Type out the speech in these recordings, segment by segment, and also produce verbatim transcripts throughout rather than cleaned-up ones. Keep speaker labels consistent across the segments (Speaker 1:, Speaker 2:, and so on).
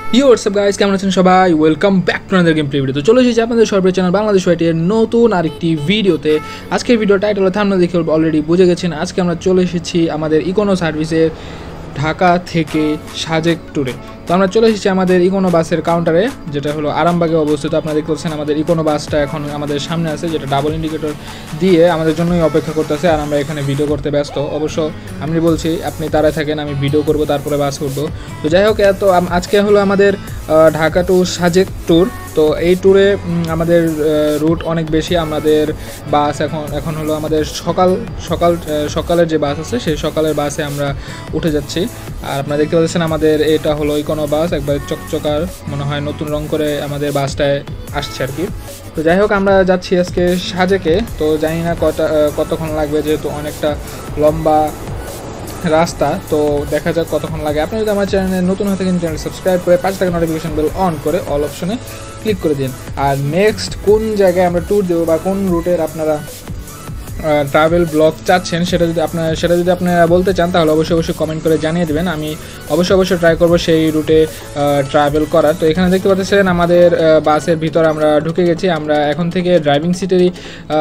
Speaker 1: You WhatsApp guys, কেমন আছেন সবাই? Welcome back to another gameplay video. তো চলে এসেছি আপনাদের সর্বের চ্যানেল বাংলাদেশ ওয়াইটির নতুন আরেকটি ভিডিওতে। আজকের ভিডিও টাইটেল থাম্বনেল দেখে অলরেডি বুঝে গেছেন। আজকে আমরা চলে এসেছি আমাদের ইকোনো সার্ভিসের ঢাকা থেকে সাজেক ট্যুরে। তো আমরা চলে এসেছি আমাদের ইকোনো বাসের কাউন্টারে, যেটা হলো আরামবাগে অবস্থিত। আপনারা দেখতে পাচ্ছেন আমাদের ইকোনো বাসটা এখন আমাদের সামনে আছে, যেটা ডাবল ইন্ডিকেটর দিয়ে আমাদের জন্যই অপেক্ষা করতেছে। আর আমরা এখানে ভিডিও করতে ব্যস্ত। অবশ্য আমি বলছি আপনি তারাই থাকেন, আমি ভিডিও করব, তারপরে বাস করবো। তো যাই হোক, এত আজকে হলো আমাদের ঢাকা টু সাজেক ট্যুর। তো এই ট্যুরে আমাদের রুট অনেক বেশি। আমাদের বাস এখন এখন হলো আমাদের সকাল সকাল সকালের যে বাস আছে সেই সকালের বাসে আমরা উঠে যাচ্ছি। আর আপনারা দেখতে পাচ্ছেন আমাদের এটা হলো ইকোনো বাস, একবার চকচকার, মনে হয় নতুন রং করে আমাদের বাসটায় আসছে আর কি। তো যাই হোক, আমরা যাচ্ছি আজকে সাজেকে। তো জানি না কত কতক্ষণ লাগবে, যেহেতু অনেকটা লম্বা রাস্তা। তো দেখা যাক কতক্ষণ লাগে। আপনি যদি আমার চ্যানেলে নতুন হয়ে থাকেন, চ্যানেল সাবস্ক্রাইব করে পাঁচ টাকা নোটিফিকেশন বেল অন করে অল অপশনে ক্লিক করে দিন। আর নেক্সট কোন জায়গায় আমরা ট্যুর দেবো বা কোন রুটের আপনারা ট্রাভেল ব্লগ চাচ্ছেন, সেটা যদি আপনারা সেটা যদি আপনারা বলতে চান, তাহলে অবশ্যই অবশ্যই কমেন্ট করে জানিয়ে দেবেন। আমি অবশ্যই অবশ্যই ট্রাই করব সেই রুটে ট্রাভেল করার। তো এখানে দেখতে পাচ্ছেন আমাদের বাসের ভিতর আমরা ঢুকে গেছি। আমরা এখন থেকে ড্রাইভিং সিটেরই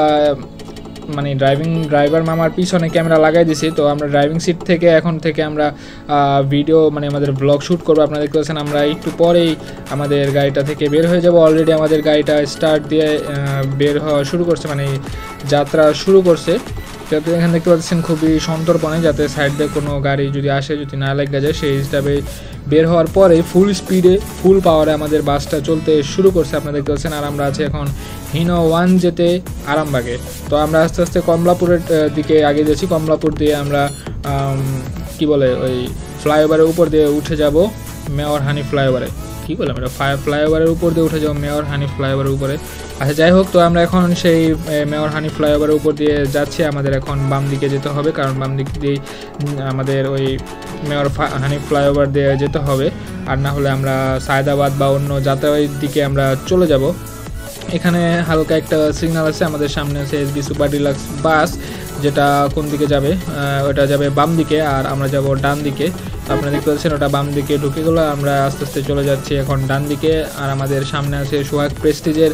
Speaker 1: মানে ড্রাইভিং ড্রাইভার মামার পিছনে ক্যামেরা লাগাই দিছি। তো আমরা ড্রাইভিং সিট থেকে এখন থেকে আমরা ভিডিও মানে আমাদের ব্লগ শ্যুট করবো। আপনারা দেখতে পাচ্ছেন আমরা একটু পরেই আমাদের গাড়িটা থেকে বের হয়ে যাব। অলরেডি আমাদের গাড়িটা স্টার্ট দিয়ে বের হওয়া শুরু করছে, মানে যাত্রা শুরু করছে। যাতে এখানে দেখতে পাচ্ছেন খুবই সন্তর্পণে, যাতে সাইড দিয়ে কোনো গাড়ি যদি আসে, যদি না লেগে যায়, সেই হিসাবে বের হওয়ার পরে ফুল স্পিডে ফুল পাওয়ারে আমাদের বাসটা চলতে শুরু করছে। আপনারা দেখতে পাচ্ছেন। আর আমরা আছি এখন হিনো ওয়ান যেতে আরামবাগে। তো আমরা আস্তে আস্তে কমলাপুরের দিকে আগে যাচ্ছি। কমলাপুর দিয়ে আমরা কি বলে ওই ফ্লাইওভারের উপর দিয়ে উঠে যাব মেয়র হানি ফ্লাইওভারে। কী বললাম এটা, ফ্লাইওভারের উপর দিয়ে উঠে যাবো মেয়র হানি ফ্লাইওভারের উপরে। আচ্ছা, যাই হোক, তো আমরা এখন সেই মেয়র হানি ফ্লাইওভারের উপর দিয়ে যাচ্ছি। আমাদের এখন বাম দিকে যেতে হবে, কারণ বাম দিক দিয়েই আমাদের ওই মেয়র হানি ফ্লাইওভার দিয়ে যেতে হবে। আর না হলে আমরা সায়দাবাদ বা অন্য যাতায়াতের দিকে আমরা চলে যাব। এখানে হালকা একটা সিগন্যাল আছে, আমাদের সামনে আছে এসবি সুপার ডিলাক্স বাস, যেটা কোন দিকে যাবে, ওটা যাবে বাম দিকে, আর আমরা যাব ডান দিকে। আপনারা দেখতে পাচ্ছেন ওটা বাম দিকে ঢুকে গেলো। আমরা আস্তে আস্তে চলে যাচ্ছি এখন ডান দিকে। আর আমাদের সামনে আছে সোহাগ প্রেস্টিজের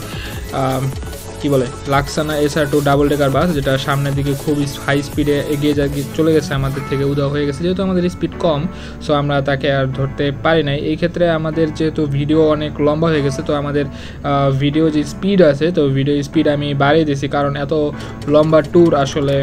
Speaker 1: কি বলে লাক্সানা SR two double decker bus, যেটা সামনের দিকে খুব হাই স্পিডে এগিয়ে যা চলে গেছে, আমাদের থেকে উধাও হয়ে গেছে। যেহেতু আমাদের স্পিড কম, সো আমরা তাকে আর ধরতে পারি নাই। এই ক্ষেত্রে আমাদের যেহেতু ভিডিও অনেক লম্বা হয়ে গেছে, তো আমাদের ভিডিও যে স্পিড আছে, তো ভিডিও স্পিড আমি বাড়িয়ে দিয়েছি, কারণ এত লম্বা ট্যুর আসলে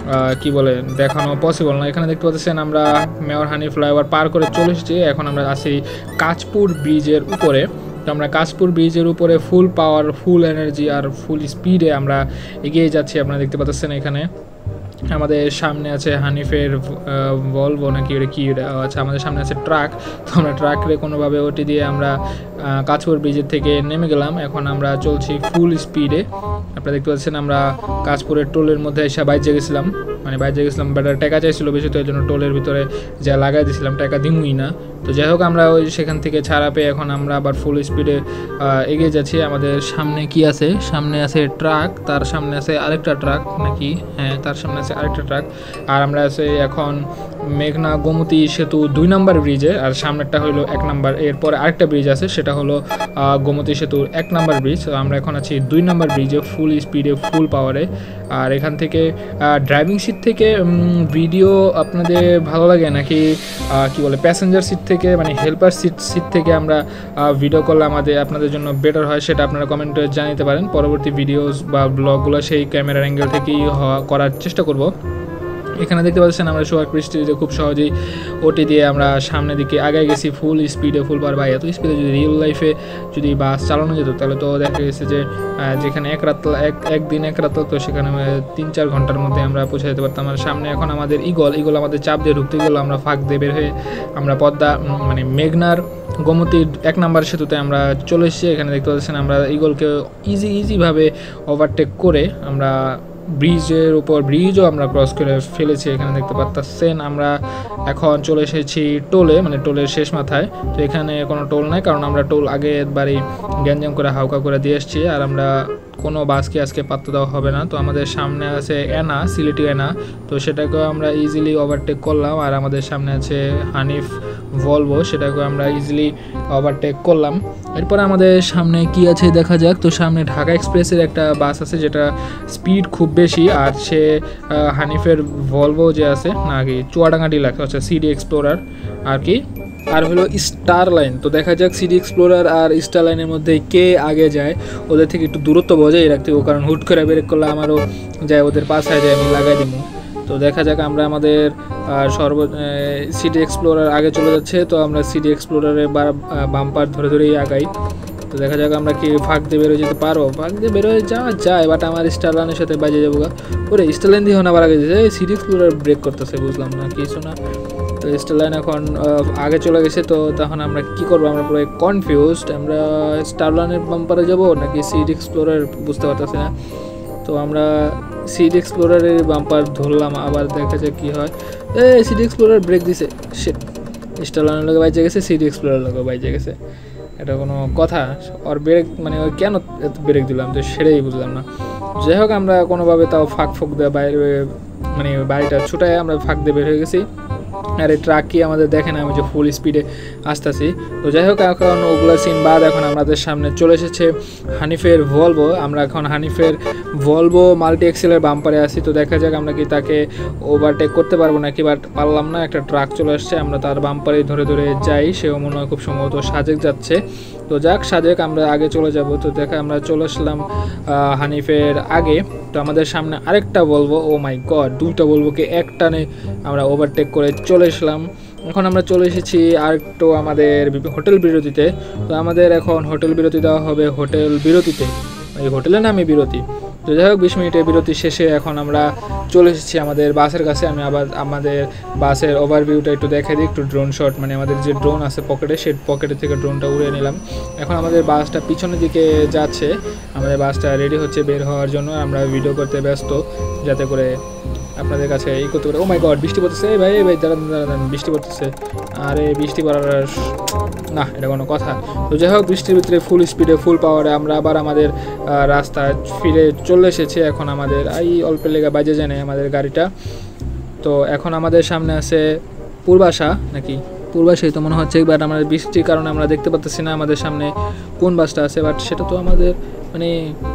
Speaker 1: কি বলে দেখানো পসিবল না। এখানে দেখতে পাচ্ছেন আমরা মেয়র হানি ফ্লাইওভার পার করে চলে এসেছি। এখন আমরা আছি কাঁচপুর ব্রিজের উপরে। তো আমরা কাঁচপুর ব্রিজের উপরে ফুল পাওয়ার, ফুল এনার্জি আর ফুল স্পিডে আমরা এগিয়ে যাচ্ছি। আপনারা দেখতে পাচ্ছেন এখানে আমাদের সামনে আছে হানিফের ভলভো নাকি ওটা কি, আচ্ছা আমাদের সামনে আছে ট্রাক। তো আমরা ট্রাকরে কোনোভাবে ওটি দিয়ে আমরা কাঁচপুর ব্রিজের থেকে নেমে গেলাম। এখন আমরা চলছি ফুল স্পিডে। আপনারা দেখতে পাচ্ছেন আমরা কাঁচপুরের টোলের মধ্যে এসে বাইজে গেছিলাম, মানে বাইজে গেছিলাম বাট টাকা চাইছিল বেশি, তো এই জন্য টোলের ভিতরে যা লাগাই দিয়েছিলাম, টাকা দিমুই না। তো যাই হোক, আমরা ওই সেখান থেকে ছাড়া পেয়ে এখন আমরা আবার ফুল স্পিডে এগিয়ে যাচ্ছি। আমাদের সামনে কি আছে, সামনে আছে ট্রাক, তার সামনে আছে আরেকটা ট্রাক নাকি, হ্যাঁ তার সামনে আছে আরেকটা ট্রাক। আর আমরা আছে এখন মেঘনা গোমতী সেতু দুই নম্বর ব্রিজে, আর সামনেরটা হলো এক নম্বর। এরপরে আরেকটা ব্রিজ আছে, সেটা হলো গোমতী সেতুর এক নম্বর ব্রিজ। তো আমরা এখন আছি দুই নম্বর ব্রিজে ফুল স্পিডে ফুল পাওয়ারে। আর এখান থেকে ড্রাইভিং সিট থেকে ভিডিও আপনাদের ভালো লাগে নাকি কি বলে প্যাসেঞ্জার সিট থেকে, মানে হেল্পার সিট সিট থেকে আমরা ভিডিও করলে আমাদের আপনাদের জন্য বেটার হয়, সেটা আপনারা কমেন্টে জানাতে পারেন। পরবর্তী ভিডিওস বা ব্লগগুলো সেই ক্যামেরার অ্যাঙ্গেল থেকেই করার চেষ্টা করব। এখানে দেখতে পাচ্ছেন আমরা সোহাগ প্রেস্টিজে খুব সহজেই ওটি দিয়ে আমরা সামনের দিকে আগে গেছি ফুল স্পিডে ফুল পাওয়ার। বা এত স্পিডে যদি রিয়েল লাইফে যদি বাস চালানো যেত, তাহলে তো দেখা গেছে যে যেখানে এক রাত এক একদিন এক রাত তো সেখানে তিন চার ঘন্টার মধ্যে আমরা পৌঁছে যেতে পারতাম। আর সামনে এখন আমাদের ইগল ইগল আমাদের চাপ দিয়ে ঢুকতে গেলো, আমরা ফাঁক দিয়ে বের হয়ে আমরা পদ্মা মানে মেঘনার গোমতীর এক নম্বর সেতুতে আমরা চলে এসেছি। এখানে দেখতে পাচ্ছেন আমরা ইগলকে ইজি ইজিভাবে ওভারটেক করে আমরা ব্রিজের উপর ব্রিজও আমরা ক্রস করে ফেলেছি। এখানে দেখতে পাচ্ছেন আমরা এখন চলে এসেছি টোলে, মানে টোলের শেষ মাথায়। তো এখানে কোনো টোল নাই, কারণ আমরা টোল আগে একবারই গ্যাঞ্জাম করে হাউকা করে দিয়ে এসেছি। আর আমরা কোনো বাসকে আজকে পাত্তা দেওয়া হবে না। তো আমাদের সামনে আছে এনা, সিলেটি এনা, তো সেটাকেও আমরা ইজিলি ওভারটেক করলাম। আর আমাদের সামনে আছে হানিফ ভলভো, সেটাকে আমরা ইজিলি ওভারটেক করলাম। এরপরে আমাদের সামনে কি আছে দেখা যাক। তো সামনে ঢাকা এক্সপ্রেসের একটা বাস আছে যেটা স্পিড খুব বেশি, আর সে হানিফের ভলভো যে আছে নাকি চুয়াডাঙ্গা ডিলাক্স আচ্ছা সিডি এক্সপ্লোরার আর কি, আর হলো স্টার লাইন। তো দেখা যাক সিডি এক্সপ্লোরার আর স্টার লাইনের মধ্যে কে আগে যায়, ওদের থেকে একটু দূরত্ব বজায় রাখতে হবে, কারণ হুট করে ব্রেক করলে আমারও যায় ওদের পাশায় যায়, আমি লাগাই দিব। তো দেখা যাক আমরা আমাদের সর্ব সিডি এক্সপ্লোরার আগে চলে যাচ্ছে, তো আমরা সিডি এক্সপ্লোরারে বাম্পার ধরে ধরেই আগাই। তো দেখা যাক আমরা কি ফাঁক দিয়ে বেরোয় যেতে পারবো, ফাঁক দিয়ে বেরোয় যাওয়া যায়, বাট আমার স্টার লাইনের সাথে বাজে যাবো গা। ওরে স্টার লাইন দিয়ে আবার আগে যেতে সিডি এক্সপ্লোরার ব্রেক করতেছে, বুঝলাম না কিছু না। তো স্টার লাইন এখন আগে চলে গেছে, তো তখন আমরা কি করবো, আমরা পুরো কনফিউজড, আমরা স্টার লাইনের বাম্পারে যাবো নাকি সিডি এক্সপ্লোরার বুঝতে পারতেছি না। তো আমরা সিডি এক্সপ্লোরারের বাম্পার ধরলাম, আবার দেখা যাক কী হয়। এই সিডি এক্সপ্লোরার ব্রেক দিছে, শিট, স্টার লাইনের লোকে বাইজে গেছে, সিডি এক্সপ্লোরার লোকে বাইজে গেছে, এটা কোনো কথা? ওর ব্রেক মানে ওই কেন এত ব্রেক দিলাম, তো সেটাই বুঝলাম না। যাই হোক আমরা কোনোভাবে তাও ফাঁক ফোঁক দেওয়া বাইরে মানে বাড়িটা ছুটায় আমরা ফাঁক দিয়ে বের হয়ে গেছি। আর এই ট্রাক কি আমাদের দেখে না আমি যে ফুল স্পিডে আসতেছি। তো যাই হোক এখন ওগুলো সিন বাদ এখন আমাদের সামনে চলে এসেছে হানিফের ভলভো। আমরা এখন হানিফের ভলভো মাল্টি এক্সেলের বাম্পারে আছি। তো দেখা যাক আমরা কি তাকে ওভারটেক করতে পারবো নাকি, বাট পারলাম না। একটা ট্রাক চলে আসছে, আমরা তার বাম্পারে ধরে ধরে যাই, সেও মনে হয় খুব সম্ভবত সাজেক যাচ্ছে। তো যাক সাজেক আমরা আগে চলে যাব। তো দেখা আমরা চলে আসলাম হানিফের আগে। তো আমাদের সামনে আরেকটা বলবো, ও মাই গড, দুইটা বলবোকে একটানে আমরা ওভারটেক করে চলে আসলাম। এখন আমরা চলে এসেছি আরেকটু আমাদের হোটেল বিরতিতে। তো আমাদের এখন হোটেল বিরতি দেওয়া হবে হোটেল বিরতিতে, এই হোটেলের নামে বিরতি। তো যাই হোক বিশ মিনিটের বিরতি শেষে এখন আমরা চলে এসেছি আমাদের বাসের কাছে। আমি আবার আমাদের বাসের ওভারভিউটা একটু দেখাই দিই, একটু ড্রোন শট, মানে আমাদের যে ড্রোন আছে পকেটে, সেই পকেটে থেকে ড্রোনটা উড়িয়ে নিলাম। এখন আমাদের বাসটা পিছনের দিকে যাচ্ছে, আমাদের বাসটা রেডি হচ্ছে বের হওয়ার জন্য। আমরা ভিডিও করতে ব্যস্ত যাতে করে আপনাদের কাছে এই করতে পারে। ও মাই গড, বৃষ্টি পড়তেছে ভাই, ভাই দাঁড়ান দাঁড়ান, বৃষ্টি পড়তেছে। আরে বৃষ্টি পড়ার না, এটা কোনো কথা? তো যাই হোক বৃষ্টির ভিতরে ফুল স্পিডে ফুল পাওয়ারে আমরা আবার আমাদের রাস্তায় ফিরে চলে এসেছি। এখন আমাদের এই অল্প লেগে বাজে যায় না আমাদের গাড়িটা। তো এখন আমাদের সামনে আছে পূর্বাশা নাকি পূর্বাশাই তো মনে হচ্ছে, বাট আমাদের বৃষ্টির কারণে আমরা দেখতে পাচ্ছি না আমাদের সামনে কোন বাসটা আছে, বাট সেটা তো আমাদের মানে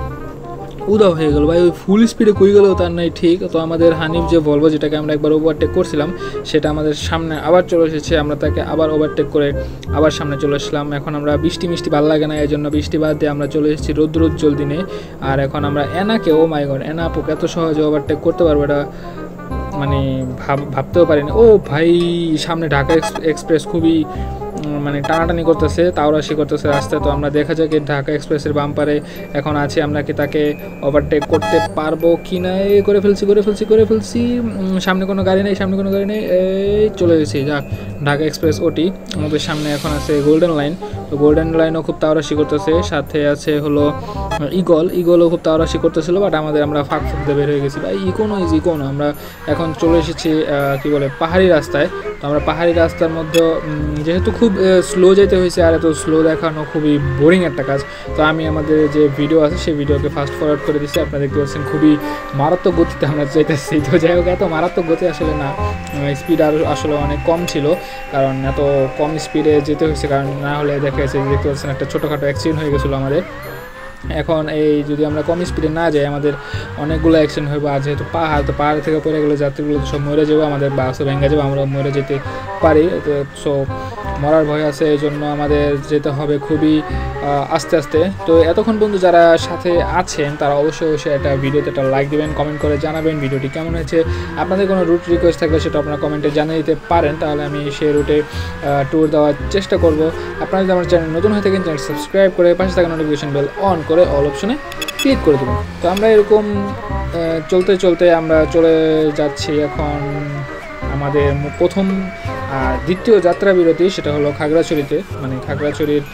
Speaker 1: উদাও হয়ে গেল ভাই, ওই ফুল স্পিডে কই গেলেও তার নাই ঠিক। তো আমাদের হানিফ যে ভলভো যেটাকে আমরা একবার ওভারটেক করছিলাম, সেটা আমাদের সামনে আবার চলে এসেছে। আমরা তাকে আবার ওভারটেক করে আবার সামনে চলে আসলাম। এখন আমরা বৃষ্টি মিষ্টি ভালো লাগে না, এই জন্য বৃষ্টি বাদ দিয়ে আমরা চলে এসেছি রৌদ্রোজ্জ্বল দিনে। আর এখন আমরা এনাকে, ও মাই গড, এনা আপুকে এত সহজে ওভারটেক করতে পারবো এটা মানে ভাব ভাবতেও পারিনি। ও ভাই সামনে ঢাকা এক্সপ্রেস খুবই মানে টানাটানি করতেছে, তাওরাশি করতেছে রাস্তায়। তো আমরা দেখা যাক ঢাকা এক্সপ্রেসের বাম্পারে এখন আছি, আমরা কি তাকে ওভারটেক করতে পারবো কি না। এই করে ফেলছি করে ফেলছি করে ফেলছি সামনে কোনো গাড়ি নেই, সামনে কোনো গাড়ি নেই, এই চলে গেছি। যাক ঢাকা এক্সপ্রেস ওটি আমাদের সামনে এখন আছে গোল্ডেন লাইন। তো গোল্ডেন লাইনও খুব তাওরাশি করতেছে, সাথে আছে হলো ইগল, ইগলও খুব তাওরাশি করতেছিল, বাট আমাদের আমরা ফাঁক ফুক দিয়ে বের হয়ে গেছি ভাই। Econo is Econo. আমরা এখন চলে এসেছি কি বলে পাহাড়ি রাস্তায়। তো আমরা পাহাড়ি রাস্তার মধ্যে যেহেতু খুব স্লো যেতে হয়েছে, আর এত স্লো দেখানো খুবই বোরিং একটা কাজ। তো আমি আমাদের যে ভিডিও আছে সেই ভিডিওকে ফাস্ট ফরওয়ার্ড করে দিচ্ছি। আপনারা দেখতে পাচ্ছেন খুবই মারাত্মক গতিতে আমরা যেতেছি। তো যাই হোক এত মারাত্মক গতি আসলে না, স্পিড আরও আসলে অনেক কম ছিল, কারণ এত কম স্পিডে যেতে হয়েছে, কারণ না হলে দেখা যাচ্ছে দেখতে পাচ্ছেন একটা ছোটোখাটো অ্যাক্সিডেন্ট হয়ে গেছিলো আমাদের। এখন এই যদি আমরা কম স্পিডে না যাই আমাদের অনেকগুলো অ্যাক্সিডেন্ট হবে। আর যেহেতু পাহাড়, তো পাহাড় থেকে পড়ে গেলে যাত্রীগুলো সব মরে যাবে, আমাদের বাসও ভেঙে যাবে, আমরা মরে যেতে পারি। সো মরার ভয় আছে, এই জন্য আমাদের যেতে হবে খুবই আস্তে আস্তে। তো এতক্ষণ পর্যন্ত যারা সাথে আছেন তারা অবশ্যই অবশ্যই একটা ভিডিওতে একটা লাইক দেবেন, কমেন্ট করে জানাবেন ভিডিওটি কেমন হয়েছে। আপনাদের কোনো রুট রিকোয়েস্ট থাকলে সেটা আপনারা কমেন্টে জানিয়ে দিতে পারেন, তাহলে আমি সেই রুটে ট্যুর দেওয়ার চেষ্টা করব। আপনারা যদি আমার চ্যানেল নতুন হয়ে থাকেন চ্যানেল সাবস্ক্রাইব করে পাশে থাকা নোটিফিকেশন বেল অন করে অল অপশনে ক্লিক করে দেবেন। তো আমরা এরকম চলতে চলতে আমরা চলে যাচ্ছি এখন আমাদের প্রথম আর দ্বিতীয় যাত্রা বিরতি, সেটা হলো খাগড়াছড়িতে, মানে খাগড়াছড়ির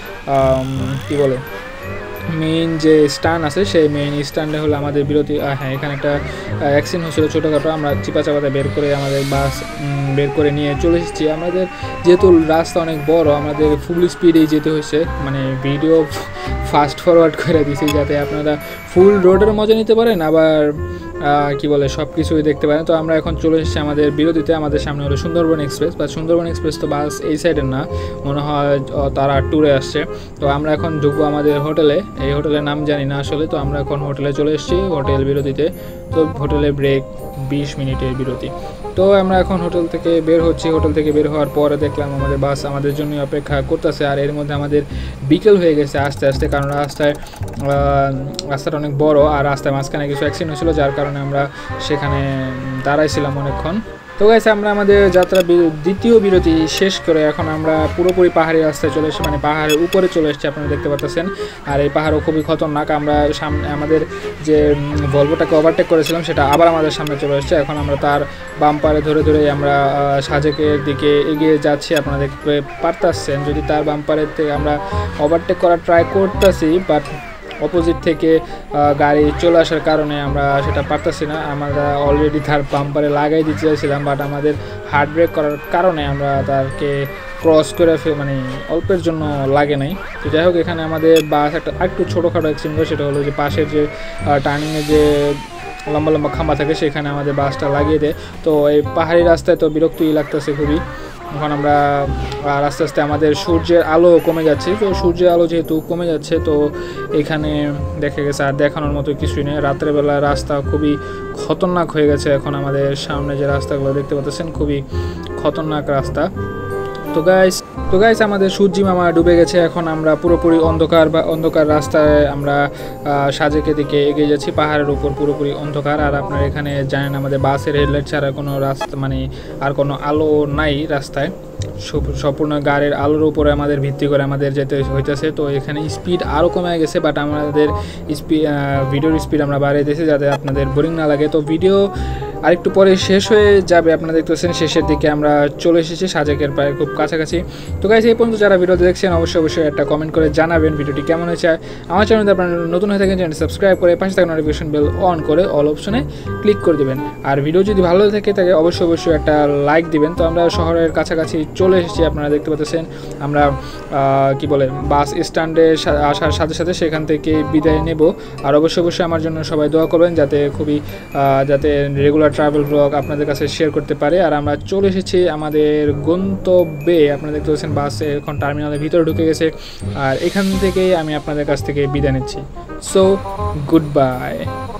Speaker 1: কী বলে মেইন যে স্ট্যান্ড আছে সেই মেইন স্ট্যান্ডে হলো আমাদের বিরতি। হ্যাঁ এখানে একটা অ্যাক্সিডেন্ট হচ্ছিলো ছোটোখাটো, আমরা চিপা চাপাতে বের করে আমাদের বাস বের করে নিয়ে চলে এসেছি। আমাদের যেহেতু রাস্তা অনেক বড়, আমাদের ফুল স্পিডেই যেতে হয়েছে, মানে ভিডিও ফাস্ট ফরওয়ার্ড করে দিয়েছি যাতে আপনারা ফুল রোডের মজা নিতে পারেন, আবার কি বলে সব কিছুই দেখতে পারেন। তো আমরা এখন চলে এসেছি আমাদের বিরতিতে। আমাদের সামনে হলো সুন্দরবন এক্সপ্রেস, বা সুন্দরবন এক্সপ্রেস তো বাস এই সাইডের না, মনে হয় তারা ট্যুরে আসছে। তো আমরা এখন ঢুকবো আমাদের হোটেলে, এই হোটেলের নাম জানি না আসলে। তো আমরা এখন হোটেলে চলে এসেছি, হোটেল বিরতিতে। তো হোটেলে ব্রেক বিশ মিনিটের বিরতি। তো আমরা এখন হোটেল থেকে বের হচ্ছি। হোটেল থেকে বের হওয়ার পরে দেখলাম আমাদের বাস আমাদের জন্য অপেক্ষা করতেছে। আর এর মধ্যে আমাদের বিকেল হয়ে গেছে আস্তে আস্তে, কারণ রাস্তায় রাস্তাটা অনেক বড়, আর রাস্তায় মাঝখানে কিছু অ্যাক্সিডেন্ট হয়েছিল, যার কারণে আমরা সেখানে দাঁড়াইছিলাম অনেকক্ষণ। তো গাইস আমরা আমাদের যাত্রা দ্বিতীয় বিরতি শেষ করে এখন আমরা পুরোপুরি পাহাড়ি রাস্তায় চলে এসেছি, মানে পাহাড়ের উপরে চলে এসেছি, আপনারা দেখতে পাচ্ছেন। আর এই পাহাড়ও খুবই খতরনাক। আমরা সামনে আমাদের যে ভলভোটাকে ওভারটেক করেছিলাম সেটা আবার আমাদের সামনে চলে এসেছে। এখন আমরা তার বাম্পারে ধরে ধরে আমরা সাজেকের দিকে এগিয়ে যাচ্ছি, আপনারা দেখতে পারতেছেন। যদি তার বাম্পারের থেকে আমরা ওভারটেক করার ট্রাই করতেছি, বাট অপোজিট থেকে গাড়ি চলে আসার কারণে আমরা সেটা পারতেছি না। আমরা অলরেডি তার বাম্পারে লাগাই দিতে চাইছিলাম, বাট আমাদের হার্ড ব্রেক করার কারণে আমরা তারকে ক্রস করে মানে অল্পের জন্য লাগে নাই। তো যাই হোক, এখানে আমাদের বাস একটা একটু ছোটোখাটো অ্যাক্সিডেন্ট, সেটা হলো যে পাশের যে টার্নিংয়ে যে লম্বা লম্বা খাম্বা থাকে সেখানে আমাদের বাসটা লাগিয়ে দেয়। তো এই পাহাড়ি রাস্তায় তো বিরক্তই লাগতেছে খুবই। এখন আমরা আস্তে আস্তে আমাদের সূর্যের আলো কমে যাচ্ছে। তো সূর্যের আলো যেহেতু কমে যাচ্ছে, তো এখানে দেখা গেছে আর দেখানোর মতো কিছুই নেই। রাত্রেবেলা রাস্তা খুবই খতরনাক হয়ে গেছে। এখন আমাদের সামনে যে রাস্তাগুলো দেখতে পাচ্ছেন খুবই খতরনাক রাস্তা। তো গাইস তো গাইস আমাদের সূর্যি মামা ডুবে গেছে। এখন আমরা পুরোপুরি অন্ধকার বা অন্ধকার রাস্তায় আমরা সাজেকের দিকে এগিয়ে যাচ্ছি। পাহাড়ের উপর পুরোপুরি অন্ধকার। আর আপনারা এখানে জানেন আমাদের বাসের হেডলাইট ছাড়া কোনো রাস্তা মানে আর কোনো আলো নাই রাস্তায়, সম্পূর্ণ গাড়ির আলোর উপরে আমাদের ভিত্তি করে আমাদের যেতে হইতেছে। তো এখানে স্পিড আরও কমে গেছে, বাট আমাদের স্পিড ভিডিওর স্পিড আমরা বাড়িয়ে দিয়েছি যাতে আপনাদের বোরিং না লাগে। তো ভিডিও আরেকটু পরে শেষ হয়ে যাবে, আপনারা দেখতেছেন শেষের দিকে আমরা চলে এসেছি, সাজেকের প্রায় খুব কাছাকাছি। তো গাইস এই পর্যন্ত যারা ভিডিও দেখছেন অবশ্যই অবশ্যই একটা কমেন্ট করে জানাবেন ভিডিওটি কেমন হয়েছে। আমার চ্যানেলে আপনারা নতুন হয়ে থাকেন চ্যানেল সাবস্ক্রাইব করে পাশে থাকা নোটিফিকেশন বেল অন করে অল অপশনে ক্লিক করে দেবেন। আর ভিডিও যদি ভালো থেকে থাকে অবশ্যই অবশ্যই একটা লাইক দিবেন। তো আমরা শহরের কাছাকাছি চলে এসেছি, আপনারা দেখতে পাচ্ছেন। আমরা কি বলে বাস স্ট্যান্ডে আসার সাথে সাথে সেখান থেকে বিদায় নেব। আর অবশ্যই অবশ্যই আমার জন্য সবাই দোয়া করবেন যাতে খুবই যাতে রেগুলার ট্রাভেল ব্লগ আপনাদের কাছে শেয়ার করতে পারে। আর আমরা চলে এসেছি আমাদের গন্তব্যে, আপনারা দেখতে পাচ্ছেন বাস এখন টার্মিনালের ভিতরে ঢুকে গেছে। আর এখান থেকেই আমি আপনাদের কাছ থেকে বিদায় নিচ্ছি। So good by.